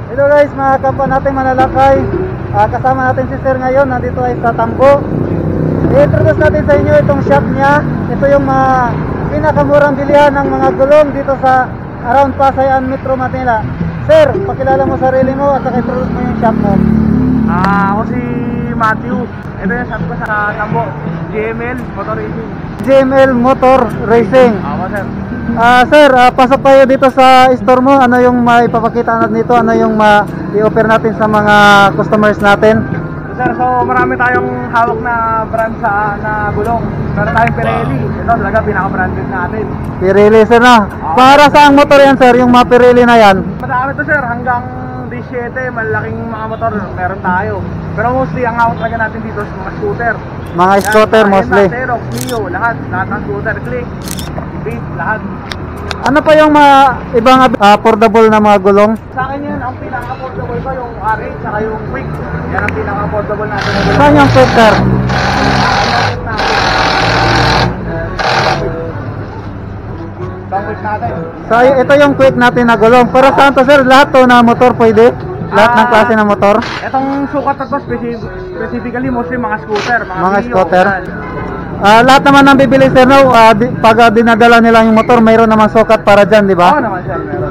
Hello guys, mga kapwa natin manlalakay. Kasama natin si Sir ngayon, nandito ay sa Tambo. I-introduce natin sa inyo itong shop niya. Ito yung pinakamurang bilihan ng mga gulong dito sa around Pasayan, Metro Manila. Sir, pakilala mo sarili mo at saka introduce mo yung shop mo. Ako si Matthew. Ito yung shop ko sa Tambo, GML Motor Racing. GML Motor Racing. Ako sir. Sir, pasok kayo dito sa store mo. Ano yung maipapakita natin dito? Ano yung i-offer natin sa mga customers natin? Sir, so marami tayong hawak na brand na gulong. Meron tayong Pirelli. Ito talaga pinaka-branded natin. Pirelli, sir, na. Para saang motor yan, sir? Yung mga Pirelli na yan? Madami to sir, hanggang 17, malaking mga motor meron tayo. Pero mostly ang hawak talaga natin dito is mga scooter. Mga scooter mostly. Xerox, Mio, lahat ng scooter, Click, Beat, lahat. Ano pa yung mga ibang affordable na mga gulong? Sa akin yan, ang pinaka-affordable ko yung R8 saka yung Quick. Yan ang pinaka-affordable natin. Saan yung Quick, sir? Itong Quick natin. So ito yung Quick natin na gulong. Para saan to, sir? Lahat to na motor pwede? Lahat ng klase ng motor? Itong sukat na to, specifically mostly mga scooter. Mga Mio, scooter? yan. Lahat naman ng bibili, sir, no? Pag dinadala nila yung motor, mayroon naman sukat para dyan, di ba? Oo naman sir, meron.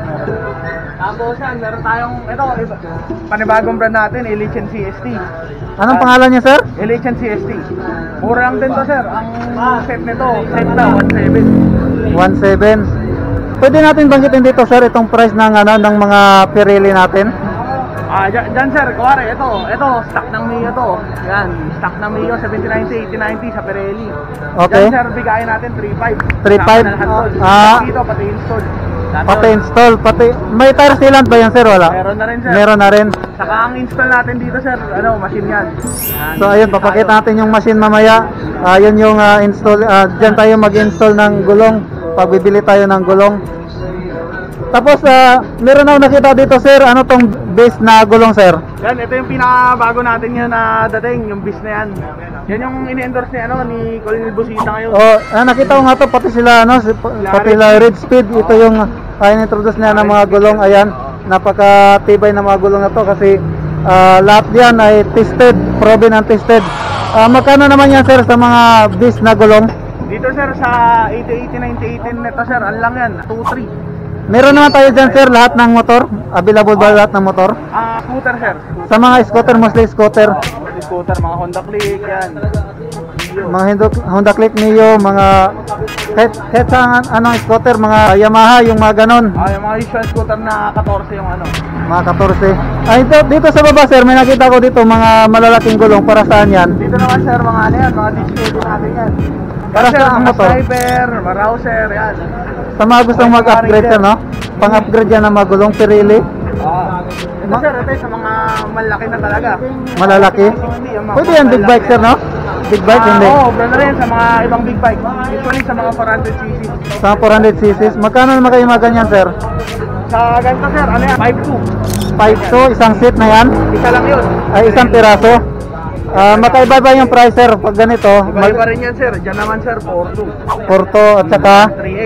Tapos yan, meron tayong, ito, panibagong brand natin, Elichen CST. Anong pangalan niya, sir? Elichen CST. Mura lang din to sir, ang set nito, set na 1.7. 1.7. Pwede natin banggitin dito, sir, itong price ng mga Pirelli natin? Dyan sir, kuwari, ito, stock ng Mio to. Yan, stock ng Mio, 7090, 8090 sa Pirelli. Okay. Dyan sir, bigayin natin 3.5. 3.5? Dito, pati install. Pati install, may tire sealant ba yan, sir? Wala? Meron na rin sir. Meron na rin. Saka ang install natin dito sir, machine yan. So ayun, papakita natin yung machine mamaya. Yun yung install, dyan tayo mag-install ng gulong. Pagbibili tayo ng gulong. Tapos meron ako nakita dito, sir, ano tong base na gulong, sir? Yan, ito yung pinakabago natin yun na dating, yung bis na yan. Yan yung ini-endorse ni Colonel Busita ngayon. Nakita ko nga to, pati sila, pati la Red Speed. Ito yung in-introduce niya ng mga gulong. Ayan, napakatibay na mga gulong na to kasi lahat yan ay tested, proven and tested. Magkano naman yan, sir, sa mga base na gulong? Dito sir, sa 80, 90, 18 nito sir, ano lang yan, 2.3. Meron naman tayo dyan, sir, lahat ng motor? Available ba lahat ng motor? Scooter sir. Sa mga scooter, mostly scooter? Scooter, mga Honda Click, yan. Mga Honda Click, Mio, mga kahit sa scooter, mga Yamaha, yung mga ganon. Yung mga usual scooter na 14 yung Mga 14. Dito sa baba, sir, may nakita ko dito mga malalaking gulong. Para saan yan? Dito naman sir, mga mga display natin yan. Para sa ang motor? Sniper, Rouser, yan. Sa mga gustong mag-upgrade, sir, no? Pang-upgrade yan ng mga gulong Pirelli. Ito sir, ito sa mga malaki na talaga. Malalaki? Pwede yan big bike, sir, no? Big bike, hindi? Oo, brand na rin sa mga ibang big bike. Usually sa mga 400cc. Sa 400cc. Magkano naman kayo mga ganyan, sir? Sa ganito sir, ano yan? 5.2. 5.2, isang seat na yan? Isa lang yun. Ay, isang piraso? Magkaiba ba yung price, sir, pag ganito? Iba rin yan sir, dyan naman sir, 4.2. 4.2 at saka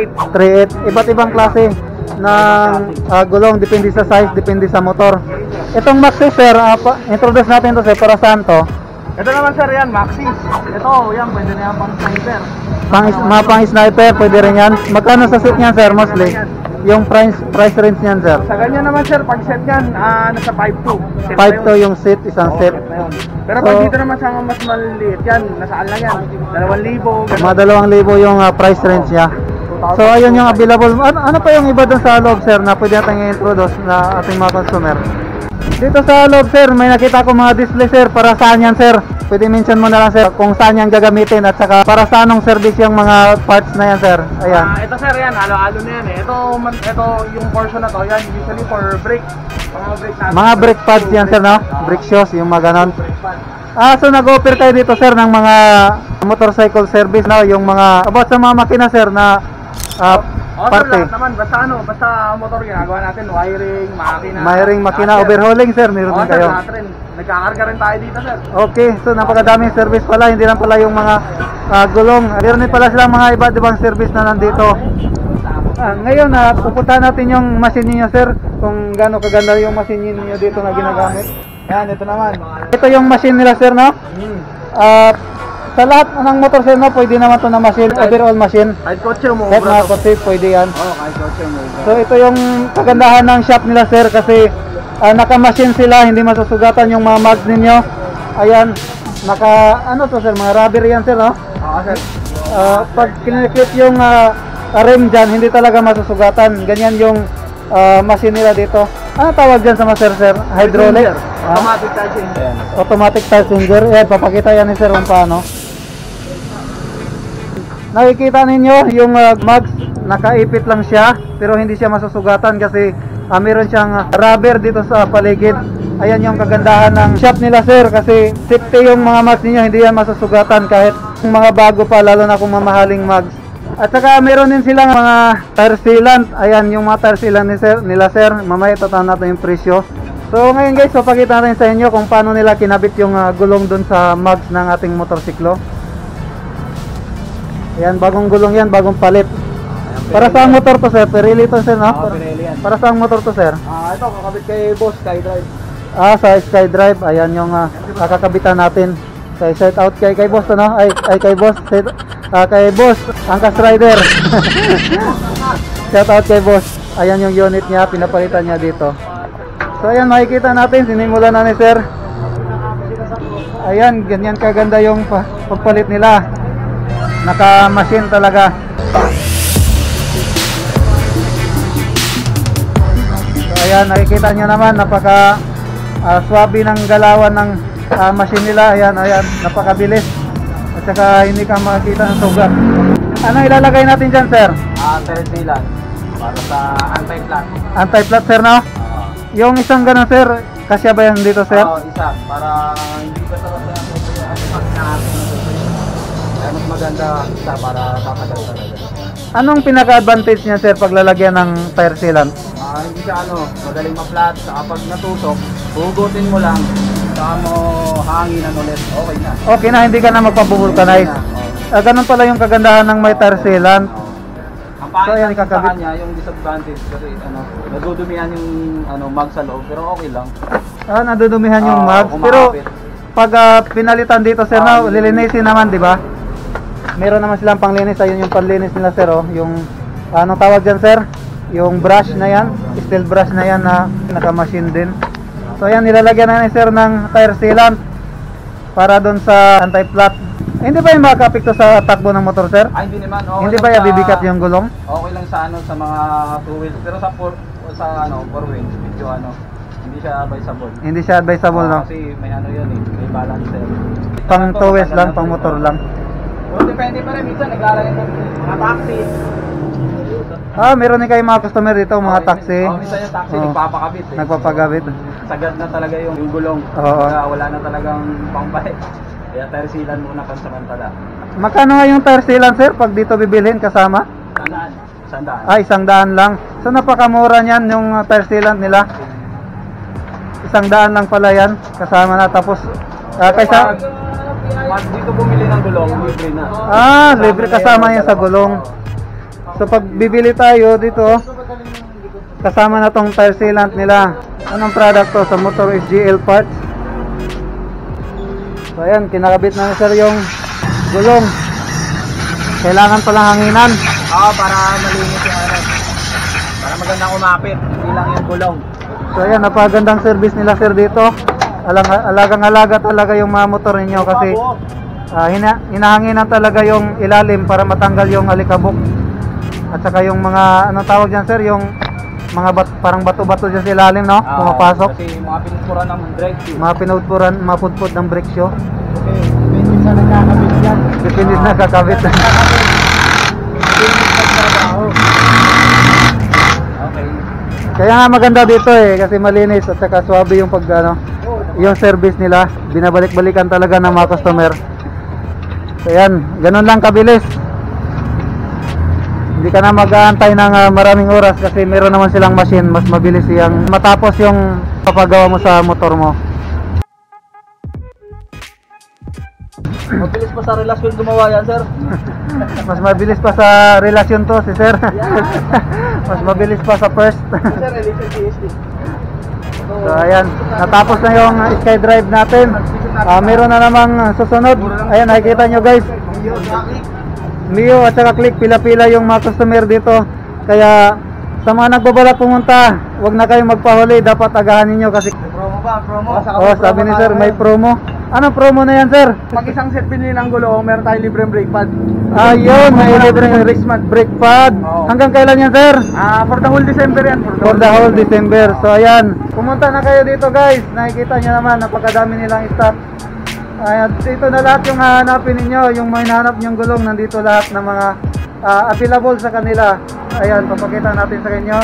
3.8. 3.8. Iba't ibang klase ng gulong, depende sa size, depende sa motor. Itong Maxis, sir, introduce natin to, sir, para saan to? Ito naman sir, yan, Maxis. Ito, yan, pwede na yan pang sniper. Mga pang sniper, pwede rin yan. Magkano sa seat niyan, sir, mostly? Yung price range niyan, sir? Sa ganyan naman sir, pag set yan, nasa 5.2. 5.2 yung seat, isang seat. Pero pag dito naman sa mas maliit yan, nasaan lang yan? 2,000. Mga 2,000 yung price range niya. So ayun yung available. Ano pa yung iba doon sa loob, sir, na pwede natin i-introduce na ating mga consumer? Dito sa loob, sir, may nakita ko mga display, sir. Para saan yan, sir? Pwede mention mo na lang, sir, kung saan yan gagamitin at saka para saan ng service yung mga parts na yan, sir. Ayan. Ito sir, yan, halo-halo na yan eh. Ito yung portion na to, yan, usually for brake. Mga brake pads yan, sir, no? Brake shoes, yung mga ganon. So nag-offer tayo dito, sir, ng mga motorcycle service, no? Yung mga, about sa mga makina, sir, na parte. Lahat naman, basta motor ginagawa natin, wiring, makina, overhauling, sir, meron din kayo. Lahat rin. Nagkakarga rin tayo dito, sir. Okay, so napakadaming service pala, hindi lang pala yung mga gulong. Meron din pala silang mga iba't ibang service na nandito. Ngayon, pupuntahan natin yung machine niyo, sir. kung gaano kaganda yung machine niyo dito na ginagamit. Yan, ito naman. Ito yung machine nila sir, no? Sa lahat ng motor sir, no, pwede naman to na machine, overall machine. Kahit kotse mo. Kahit mga kotse, pwede yan. Oo, kahit kotse mo. So ito yung kagandahan ng shop nila sir, kasi naka-machine sila, hindi masusugatan yung mga mags ninyo. Ayan, ano to sir, mga rubber yan sir, no? Oo, sir. Pag kinikip yung rim dyan, hindi talaga masusugatan. Ganyan yung machine nila dito. Ano tawag dyan sa master sir? Hydraulic? Automatic tire changer. Automatic tire changer. Ayan, papakita yan ni sir kung paano. Nakikita ninyo yung mags, nakaipit lang siya, pero hindi siya masusugatan kasi meron siyang rubber dito sa paligid. Ayan yung kagandahan ng shop nila sir, kasi safety yung mga mags ninyo, hindi yan masusugatan kahit mga bago pa, lalo na kung mamahaling mags. At saka meron din silang mga tire sealant. Ayan yung mga tire sealant nila sir. Mamaya tatahan natin yung presyo. So ngayon guys, papakita natin sa inyo kung paano nila kinabit yung gulong dun sa mags ng ating motorsiklo. Ayan, bagong gulong yan, bagong palit. Para sa motor to sir? Pirelli to sir, no? Pirelli yan. Para sa motor to sir? Ito, kakabit kay Boss SkyDrive. Sa SkyDrive. Ayan yung kakakabitan natin. Kay shout out kay Boss to, no? Ay kay Boss. Kay Boss, Angkas Rider. Shout out kay Boss. Ayan yung unit niya, pinapalitan niya dito. So ayan, makikita natin, sinimulan na ni sir. Ayan, ganyan kaganda yung pagpalit nila. Naka-machine talaga. So ayan, nakikita nyo naman, napaka swabe ng galawan ng machine nila. Ayan, napakabilis. At saka hindi ka makakita ng sugat. Ano ilalagay natin dyan sir? Tire sealant. Para sa anti-flat. Anti-flat sir, no? Yung isang ganun sir, kasya ba yan dito sir? Oo, isa. Para hindi pa sa mas maganda isa para tatagal talaga. Anong pinaka-advantage niya sir pag lalagyan ng tire sealant? Hindi siya madaling ma-flat. Saka pag natusok, hugutin mo lang. Saka mo hanginan ulit. Okay na. Okay na, hindi ka na magpabubulkanize. Ganun pala yung kagandahan ng may tire sealant. Ang pangit So, ayan, lang sa ikakabit. kanya, yung disadvantage kasi nadudumihan yung mag sa loob, pero okay lang. Nadudumihan yung mags. kumapit. Pero pag pinalitan dito sir, na lilinisin naman, di ba? Meron naman silang panglinis. Ayun yung panlinis nila sir, oh. Yung anong tawag dyan sir? Yung brush na yan, steel brush na yan na naka-machine din. So ayan, nilalagyan na ni sir ng tire sealant para doon sa anti-flat. Hindi ba yung makakapikto sa takbo ng motor sir? Hindi naman. Okay Hindi lang ba sa- bibigat yung gulong? Okay lang sa sa mga two wheels, pero sa four wheels, medyo hindi siya advisable. Hindi siya advisable, no? Kasi may yun may balancer. Pang towes lang, pang motor lang. Pero depende pa rin, minsan naglalagay ng mga taxi. Meron din kayo mga customer dito, mga taxi. Minsan yung taxi Oo. nagpapakabit Nagpapagabit. Sagad na talaga yung gulong. Oo. Kaya wala na talagang pangbayad. Kaya tire sealant muna pansamantala. Magkano nga yung tire sealant sir pag dito bibilhin kasama? Sandaan. 100 lang. So napakamura niyan yung tire sealant nila. 100 lang pala yan kasama na, tapos kaysa Pag dito bumili ng gulong, libre na. libre kasama yan sa gulong. So pag bibili tayo dito, kasama na tong tire sealant nila. Anong product to? Sa Motor SGL Parts. So ayan, kinakabit na ni sir yung gulong. Kailangan palang hanginan. Para malinis yung para magandang umapit. Hindi lang yung gulong. So ayan, napagandang service nila sir dito. Alagang-alaga talaga yung mga motor ninyo kasi hinahanginan talaga yung ilalim para matanggal yung alikabok. At saka yung mga, anong tawag dyan sir, yung mga parang bato-bato dyan sa ilalim, no? Pumapasok. Kasi mga pinupuran ng brake shoe. Mga pinudpuran, mapudpud ng brake shoe. Okay, depende sa nagkakabit yan. Depende na kakabit. Okay. Kaya nga maganda dito kasi malinis at saka swabe yung yung service nila. Binabalik-balikan talaga ng mga customer. So yan, ganun lang kabilis. Hindi ka na mag-aantay ng maraming oras kasi meron naman silang machine. Mas mabilis yung matapos yung papagawa mo sa motor mo. Mabilis pa sa relasyon gumawa yan, sir. Mas mabilis pa sa relasyon to si sir. Mas mabilis pa sa first. Sir, relation PhD. So ayan, natapos na yung SkyDrive natin. Meron na namang susunod. Ayan, nakikita nyo guys. Mio at saka Click, pila-pila yung mga customer dito. Kaya sa mga nagbabalak pumunta, wag na kayong magpahuli. Dapat agahan ninyo kasi Promo ba? Promo? oh, sabi ni sir, may promo. Anong promo na yan sir? Pag isang set binili ng gulong, meron tayong libreng brake pad. Ayun, may libreng brake pad. Oo. Hanggang kailan yan sir? For the whole December yan. For the whole December. So ayan, pumunta na kayo dito guys. Nakikita nyo naman, napakadami nilang stock. Ayan, dito na lahat yung hahanapin ninyo. Yung may nahanap nyong gulong, nandito lahat ng mga available sa kanila. Ayan, papakita natin sa inyo.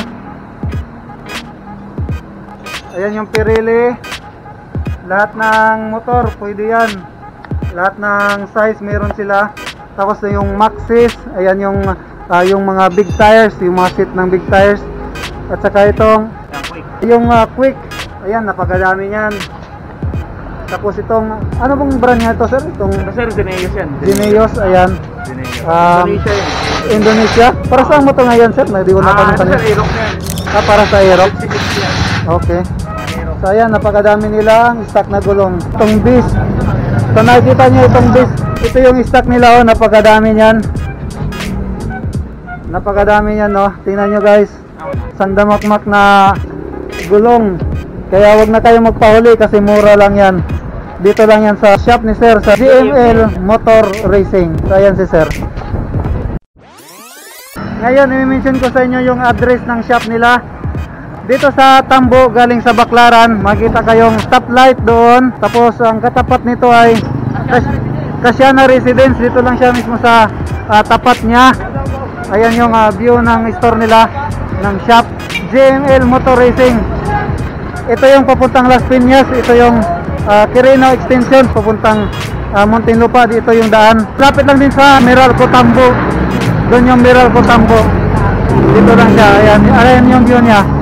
Ayan yung Pirelli. Lahat ng motor, pwede yan. Lahat ng size, meron sila. Tapos yung Maxxis. Ayan yung mga big tires, yung mga seat ng big tires. At saka itong yung Quick. Ayan, napakadami niyan. Tapos itong, ano bang brand niya ito sir? Itong Sir, Dineos yan. Dineos, ayan. Indonesia yun. Indonesia. Para saan mo ito ngayon sir? Hindi ko natanong Sir, kanina. Aerox yan. Para sa Aerox. 60 yan. Okay. Aerox. So ayan, napakadami nilang stock na gulong. Itong bis. So nakikita nyo itong bis. Ito yung stock nila oh, napakadami niyan. Napakadami niyan no. Tingnan nyo guys. Sandamakmak na gulong. Kaya wag na kayo magpahuli kasi mura lang yan. Dito lang yan sa shop ni sir sa GML Motor Racing. So ayan si sir. Ngayon, i-mention ko sa inyo yung address ng shop nila. Dito sa Tambo, galing sa Baclaran, makita kayong stoplight doon. Tapos ang katapat nito ay Kasiana Residence. Dito lang siya mismo sa tapat niya. Ayan yung view ng store nila, ng shop GML Motor Racing. Ito yung papuntang Las Piñas. Ito yung Quirino Extension papuntang Muntinlupa. Dito yung daan. Lapit lang din sa Meralco Tambo. Doon yung Meralco Tambo. Dito lang siya. Ayan yung view niya.